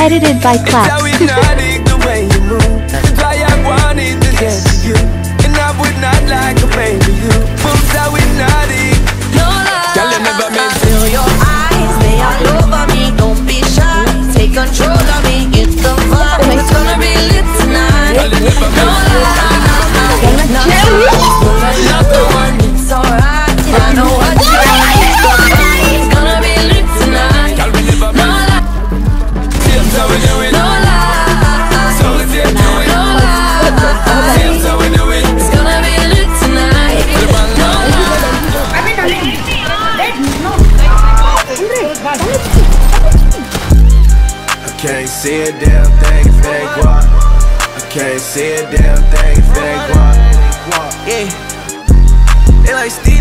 Edited by Clap. the way you move. That's why I wanted to get to you. And I would not like a baby you. Boom, that we naughty. No lie. Girl, you never made Feel your eyes, they all over me. Don't be shy, take control of me. It's the vibe, it's gonna be lit tonight. Girl, you never No made lie. Not the one, it's alright. I know what you want. It's the vibe, it's gonna be lit tonight. Girl, we never No made lie. Seems how we do it. No lie. So we did do it. No lie. Seems how we do it. It's gonna be lit tonight. No lie. I can't see a damn thing if they walk. I can't see a damn thing if they walk. Yeah. They like Steve.